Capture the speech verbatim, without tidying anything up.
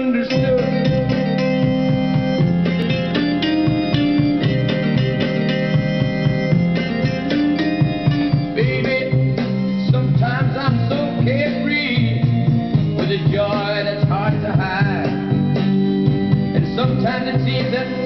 understood. Baby, sometimes I'm so carefree with a joy that's hard to hide, and sometimes it seems that